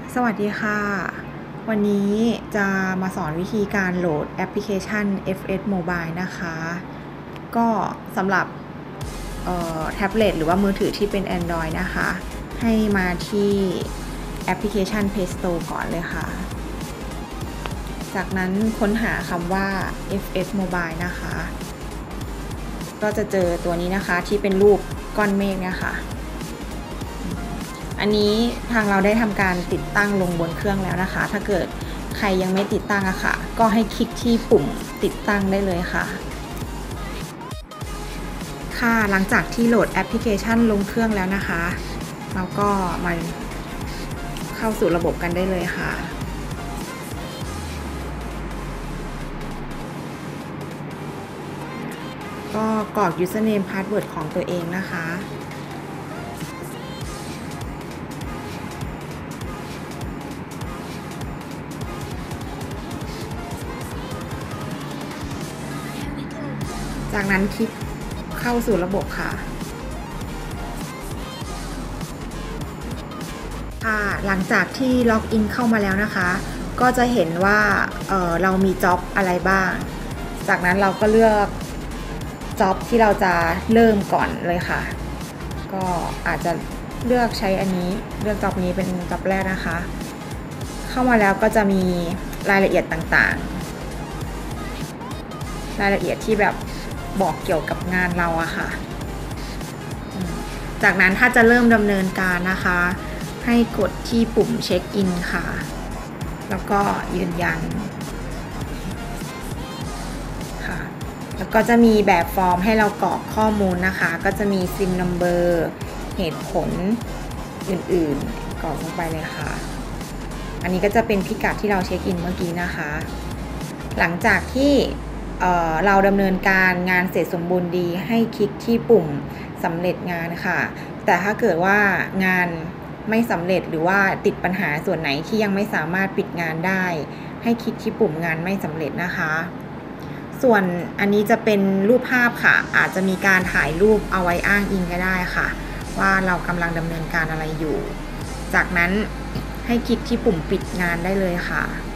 สวัสดีค่ะ วันนี้จะมาสอนวิธีการโหลดแอปพลิเคชัน FS Mobile นะคะ ก็สำหรับแท็บเล็ตหรือว่ามือถือที่เป็น Android นะคะ ให้มาที่แอปพลิเคชัน Play Store ก่อนเลยค่ะ จากนั้นค้นหาคำว่า FS Mobile นะคะ ก็จะเจอตัวนี้นะคะที่เป็นรูปก้อนเมฆเนี่ยค่ะ อันนี้ทางเราได้ทำการติดตั้งลงบนเครื่องแล้วนะคะ ถ้าเกิดใครยังไม่ติดตั้งอะค่ะก็ให้คลิกที่ปุ่มติดตั้งได้เลยค่ะหลังจากที่โหลดแอปพลิเคชันลงเครื่องแล้วนะคะเราก็มาเข้าสู่ระบบกันได้เลยค่ะก็กรอก username password ของตัวเองนะคะจากนั้นคลิกเข้าสู่ระบบค่ะหลังจากที่ล็อกอินเข้ามาแล้วนะคะก็จะเห็นว่าเรามีจ็อบอะไรบ้างจากนั้นเราก็เลือกจ็อบที่เราจะเริ่มก่อนเลยค่ะก็อาจจะเลือกใช้อันนี้เลือกจ็อบนี้เป็นจ็อบแรกนะคะเข้ามาแล้วก็จะมีรายละเอียดต่างๆรายละเอียดที่แบบบอกเกี่ยวกับงานเราอะค่ะจากนั้นถ้าจะเริ่มดำเนินการนะคะให้กดที่ปุ่มเช็คอินค่ะแล้วก็ยืนยันค่ะแล้วก็จะมีแบบฟอร์มให้เรากรอกข้อมูลนะคะก็จะมีซิมนัมเบอร์เหตุผลอื่นๆกรอกลงไปเลยค่ะอันนี้ก็จะเป็นพิกัดที่เราเช็คอินเมื่อกี้นะคะหลังจากที่เราดำเนินการงานเสร็จสมบูรณ์ดีให้คลิกที่ปุ่มสำเร็จงานค่ะแต่ถ้าเกิดว่างานไม่สำเร็จหรือว่าติดปัญหาส่วนไหนที่ยังไม่สามารถปิดงานได้ให้คลิกที่ปุ่มงานไม่สำเร็จนะคะส่วนอันนี้จะเป็นรูปภาพค่ะอาจจะมีการถ่ายรูปเอาไว้อ้างอิงก็ได้ค่ะว่าเรากำลังดำเนินการอะไรอยู่จากนั้นให้คลิกที่ปุ่มปิดงานได้เลยค่ะ